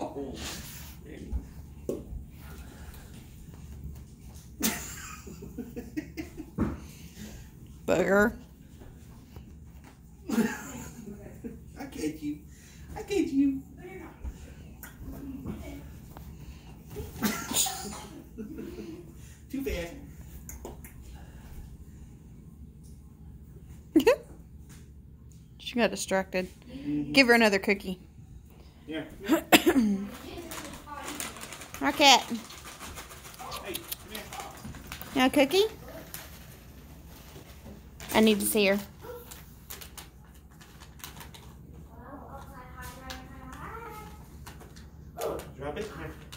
Oh. Booger. I catch you. I catch you. Too fast. She got distracted. Give her another cookie. Yeah. Our cat. Hey, come here. You want a cookie? I need to see her. Drop it. Here.